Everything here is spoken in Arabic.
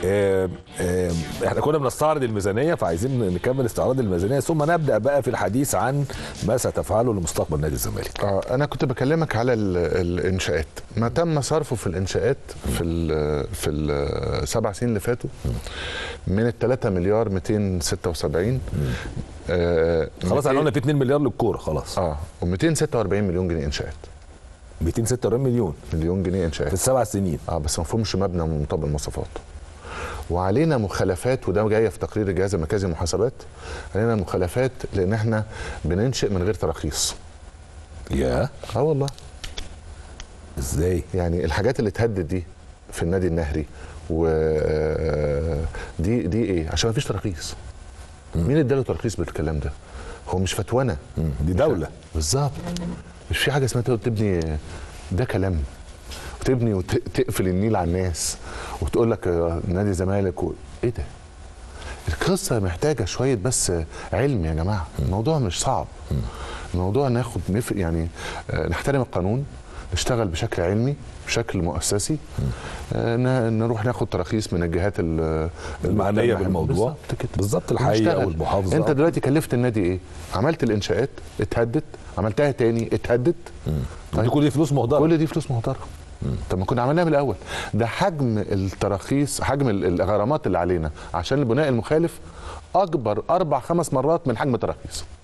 احنا كنا بنستعرض الميزانيه، فعايزين نكمل استعراض الميزانيه ثم نبدا بقى في الحديث عن ما ستفعله لمستقبل نادي الزمالك. انا كنت بكلمك على الانشاءات، ما تم صرفه في الانشاءات في ال7 سنين اللي فاتوا من ال3 مليار 276. خلاص احنا قلنا في 2 مليار للكوره خلاص. و246 مليون جنيه انشاءات. 246 مليون جنيه انشاءات في ال7 سنين. بس ما فيهمش مبنى ومطابق المواصفات. وعلينا مخالفات، وده جايه في تقرير الجهاز المركزي للمحاسبات، علينا مخالفات لان احنا بننشئ من غير تراخيص. يا والله. ازاي؟ يعني الحاجات اللي اتهدد دي في النادي النهري و دي ايه؟ عشان ما فيش تراخيص. مين اداله ترخيص بالكلام ده؟ هو مش فتوانه، دي دوله. بالظبط. مش في حاجه اسمها تبني، ده كلام، وتبني وتقفل النيل على الناس وتقول لك نادي الزمالك ايه ده؟ القصه محتاجه شويه بس علم يا جماعه. الموضوع مش صعب. الموضوع يعني نحترم القانون، نشتغل بشكل علمي بشكل مؤسسي، نروح ناخد تراخيص من الجهات المعنيه بالموضوع بالظبط، الحقيقه والمحافظه. انت دلوقتي كلفت النادي ايه؟ عملت الانشاءات اتهدت، عملتها تاني اتهدت. طيب كل دي فلوس مهدره. كل دي فلوس مهدره. طب ما كنا عملناها من الاول. ده حجم التراخيص، حجم الغرامات اللي علينا عشان البناء المخالف اكبر 4-5 مرات من حجم التراخيص.